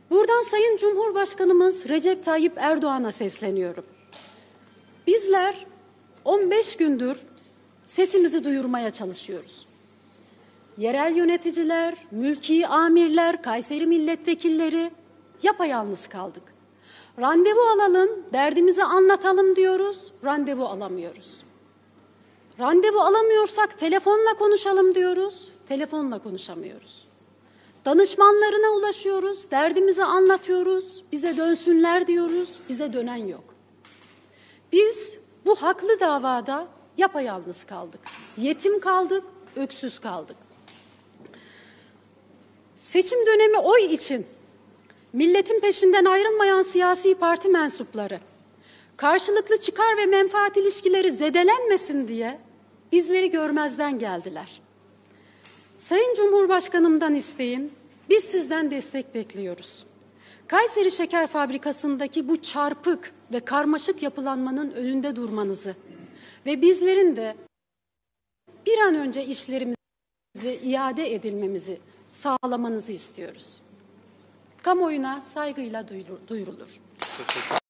Buradan Sayın Cumhurbaşkanımız Recep Tayyip Erdoğan'a sesleniyorum. Bizler 15 gündür sesimizi duyurmaya çalışıyoruz. Yerel yöneticiler, mülki amirler, Kayseri milletvekilleri yapayalnız kaldık. Randevu alalım, derdimizi anlatalım diyoruz, randevu alamıyoruz. Randevu alamıyorsak telefonla konuşalım diyoruz, telefonla konuşamıyoruz. Danışmanlarına ulaşıyoruz, derdimizi anlatıyoruz, bize dönsünler diyoruz, bize dönen yok. Biz bu haklı davada yapayalnız kaldık. Yetim kaldık, öksüz kaldık. Seçim dönemi oy için milletin peşinden ayrılmayan siyasi parti mensupları, karşılıklı çıkar ve menfaat ilişkileri zedelenmesin diye bizleri görmezden geldiler. Sayın Cumhurbaşkanımdan isteğim, biz sizden destek bekliyoruz. Kayseri Şeker Fabrikası'ndaki bu çarpık ve karmaşık yapılanmanın önünde durmanızı ve bizlerin de bir an önce işlerimizi iade edilmemizi sağlamanızı istiyoruz. Kamuoyuna saygıyla duyurulur.